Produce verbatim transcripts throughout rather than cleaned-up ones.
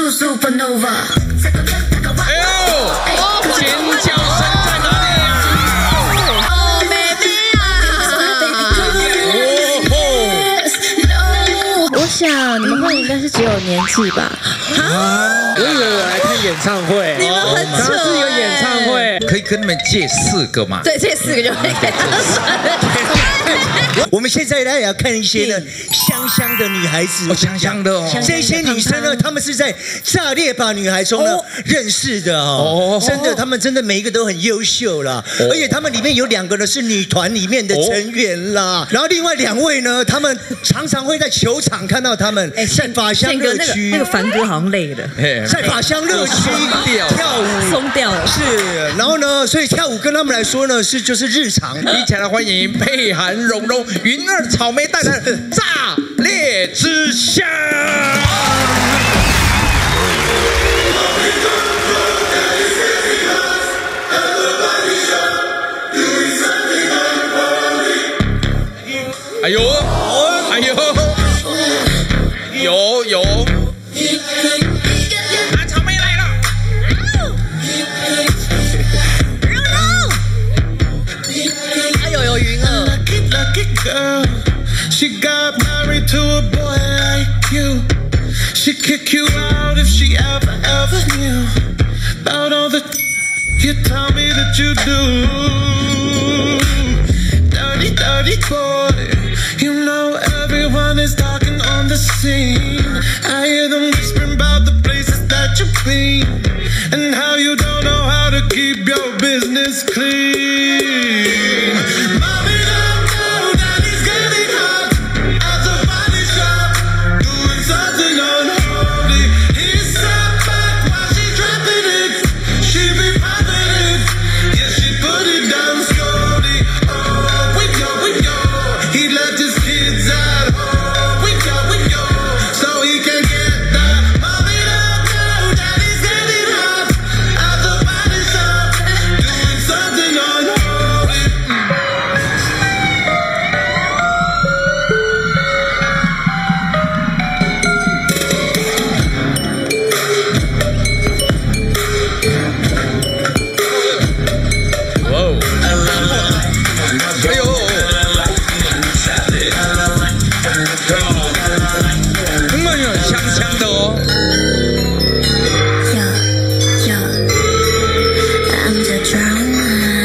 Supernova。 哎呦，尖叫声在哪里啊？ 哦，baby 啊！ 我想你们会应该是只有年纪吧？ 啊！我以为我来看演唱会， 你们很扯， 是一个演唱会， 可以跟你们借四个嘛？ 对，这四个就可以给他算。 我们现在呢也要看一些呢香香的女孩子， 哦，香香的哦。 这些女生呢，她们是在炸裂吧女孩中呢认识的哦，真的，她们真的每一个都很优秀啦，而且她们里面有两个呢是女团里面的成员啦，然后另外两位呢，他们常常会在球场看到他们在法香乐区， 那个凡哥好像累了， 在法香乐区跳舞松掉了， 是，然后呢，所以跳舞跟他们来说呢是就是日常。 一起来欢迎佩涵、蓉蓉、云儿、草莓带来的炸裂之乡。哎呦，哎呦，有有，啊，草莓来了。 哎呦有云儿。 She got married to a boy like you. She'd kick you out if she ever, ever knew about all the you tell me that you do. Dirty, dirty boy. You know everyone is talking on the scene. I hear them whispering about the places that you've been and how you don't know how to keep your business clean. Mommy, don't know that he's getting hot at the body shop, doing something unholy. He's sat back while she's dropping it. She be popping it, yeah, she put it down slowly. Oh, we go, we go. He left his kids at home. We go, we go, so he can get that. Mommy, don't know that he's getting hot at the body shop, doing something unholy. Whoa. 哎呦，蛮有香香的哦。 I'm the drama.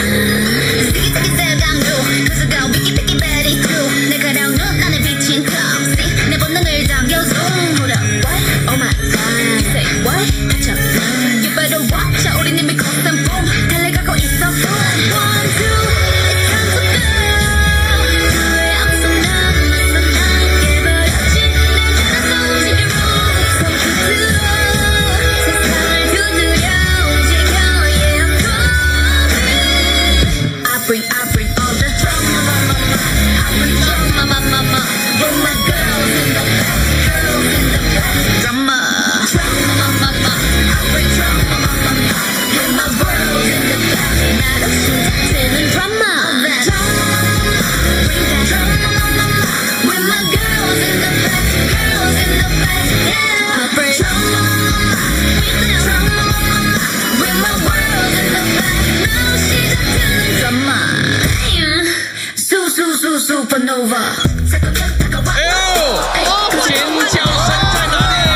Oh my god. Say what? You better watch out. 우리 님이 constant boom. 달려가고 있어. One, two. It's time to go. I'm so numb, I'm so numb. 깨버렸지. 내 자랑 소식이 room. So to do. 세상을 두드려 움직여. Yeah, I'm coming. I bring, I bring all the drama, mama, I bring drama, mama, mama. With my girls in the back, girls in the back. Drama, drama, mama, mama. I bring drama, mama, mama. With my girls in the back. 나도 시작되는 drama. Drama, bring that drama, mama, mama. With my girls in the back, girls in the back. Yeah, I bring drama, with that drama, mama. With my world in the back. 나도 시작되는 drama. Su, su, su, supernova. 哎呦，尖叫声在哪里啊？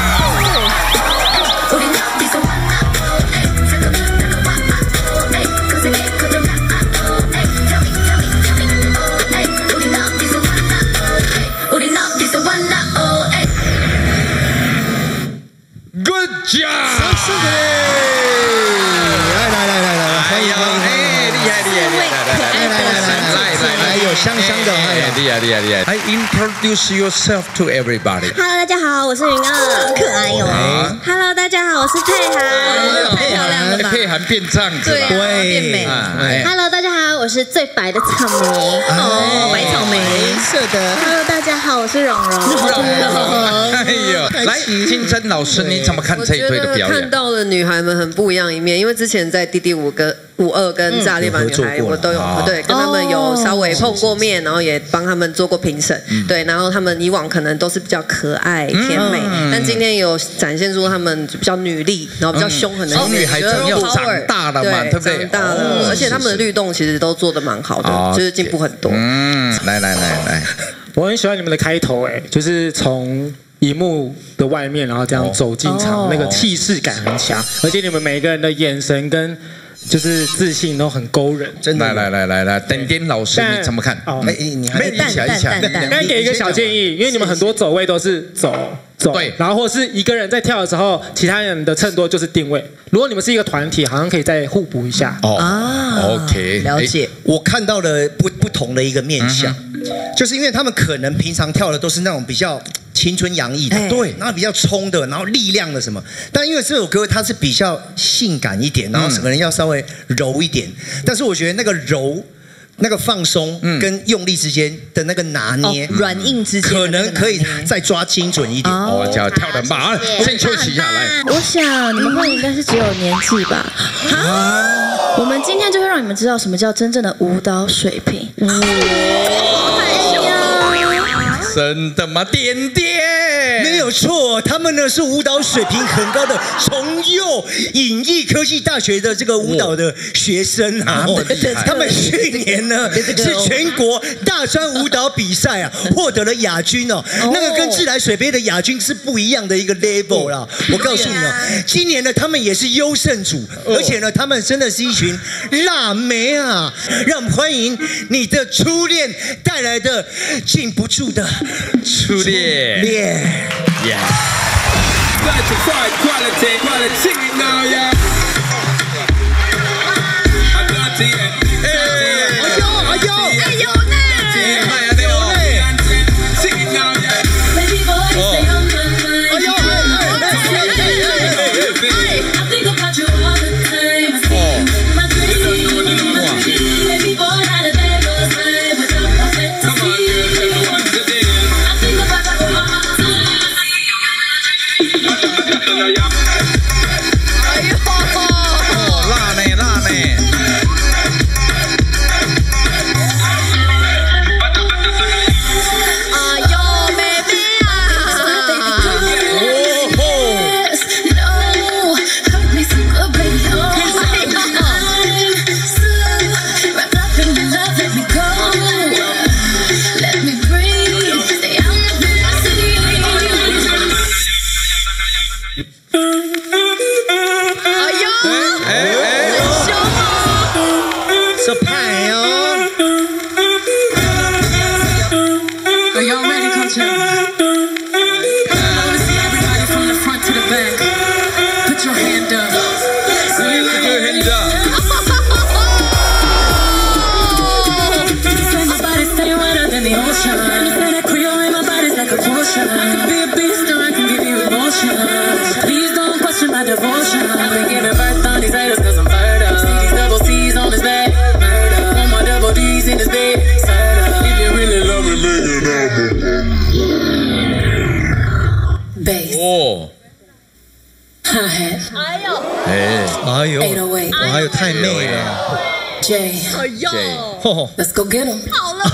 우린 어디서 왔나? 에이, 잠깐만, 잠깐만. 에이, 고생해, 고생하나? 에이, tell me, tell me, tell me. 에이, 우린 어디서 왔나? 에이, 우린 어디서 왔나? 에이. Good job！ 是的，来来来来来，欢迎欢迎， 哎，厉害厉害厉害！来来来来来来来来， 有香香的， 哎，厉害厉害厉害！来 introduce yourself to everybody。 Hello， 大家好，我是云儿，可爱哟。Hello， 大家好，我是佩涵，太漂亮了吧？ 佩涵变这样子对啊， 了， 变美。 哎 Hello， 大家好，我是最白的草莓，哦，白草莓。 是的， Hello， 大家好，我是蓉蓉。 哎呦，来，金珍老师，你怎么看这一对的表演？ 看到了女孩们很不一样一面，因为之前在弟弟五个五二跟炸裂吧女孩，我都有对跟他们有稍微碰过面，然后也帮他们做过评审。对，然后他们以往可能都是比较可爱甜美，但今天有展现出他们比较女力，然后比较凶狠的一面， 女孩总要长大了嘛，对不对？ 长大了，而且他们的律动其实都做得蛮好的，就是进步很多。 嗯，来来来来， 我很喜欢你们的开头，哎，就是从荧幕的外面，然后这样走进场，那个气势感很强，而且你们每个人的眼神跟就是自信都很勾人。 真的， 来来来来来，点点老师你怎么看？ 哦， 哎，你还一起一起， 该给一个小建议，因为你们很多走位都是走走，对，然后或是一个人在跳的时候，其他人的衬多就是定位。如果你们是一个团体，好像可以再互补一下。 哦啊 ，OK， 了解。 我看到了不不同的一个面向，就是因为他们可能平常跳的都是那种比较青春洋溢的，对，然后比较冲的，然后力量的什么。但因为这首歌它是比较性感一点，然后整个人要稍微柔一点。但是我觉得那个柔。那个放松跟用力之间的那个拿捏， 软硬之间可能可以再抓精准一点。 哦，叫跳得慢，先休息一下来。 我想你们会应该是只有年纪吧？啊！我们今天就会让你们知道什么叫真正的舞蹈水平。 真的吗？点点没有错，他们呢是舞蹈水平很高的崇右影艺科技大学的这个舞蹈的学生啊。他们去年呢是全国大专舞蹈比赛啊获得了亚军哦。那个跟自来水杯的亚军是不一样的一个 level 啦。我告诉你哦，今年呢他们也是优胜组，而且呢他们真的是一群辣妹啊。让我们欢迎你的初恋带来的禁不住的。 初恋， 恋 ，yes。 哎呦哎呦呢！ 哦， 哎呦， 哎， 哎呦，哎呦，太媚了 ，J， 哎呦 ，Let's go get him。 好了。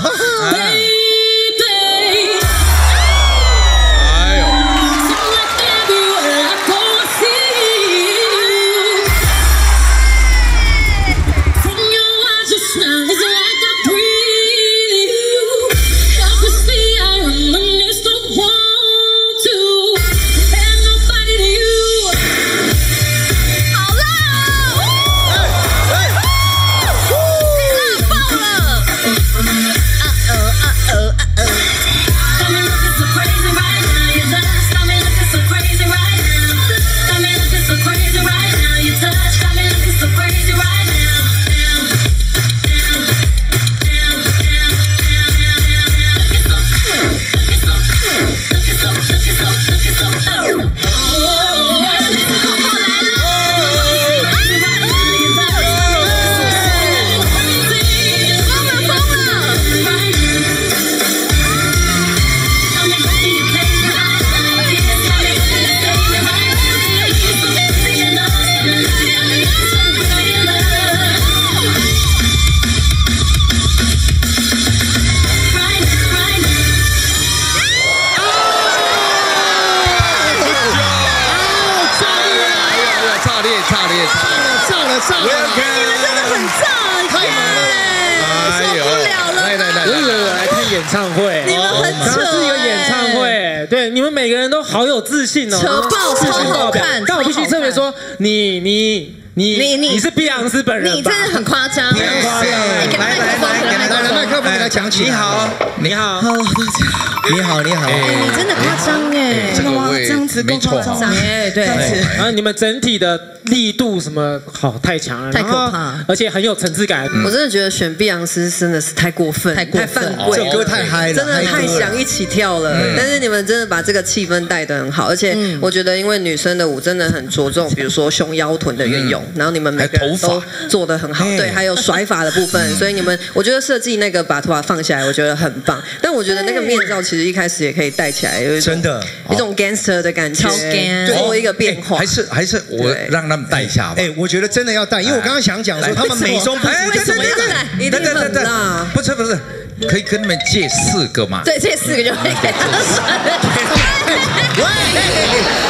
上你们真的很炸， 太猛了！ 受不了了。 来来来， 我以为我来看演唱会， 你们很扯， 这是一个演唱会，对，你们每个人都好有自信哦， 扯爆，超好看。 但我必须特别说，你你。你你你是碧昂斯本人吧？ 你真的很夸张， 来来来来来，麦克风给他抢起。 你好，你好， 你好，你好。 你真的夸张哎， 这个位这样子没错， 哎，对。 然后你们整体的力度什么好太强了， 太可怕， 而且很有层次感。 我真的觉得选碧昂斯真的是太过分，太太犯规， 这首歌太嗨了， 真的太想一起跳了。但是你们真的把这个气氛带得很好，而且我觉得因为女生的舞真的很着重，比如说胸腰臀的运用，然后你们每个人都做得很好，对，还有甩发的部分，所以你们我觉得设计那个把头发放下来，我觉得很棒。但我觉得那个面罩其实一开始也可以戴起来，有一种真的一种 gangster 的感觉， 超 gang， 做一个变化。 还是还是我让他们戴一下吧。 哎，我觉得真的要戴，因为我刚刚想讲说他们美中不哎， 为什么要戴？一定很辣。 不是不是，可以跟你们借四个嘛？ 对，这四个就可以给他甩。 喂。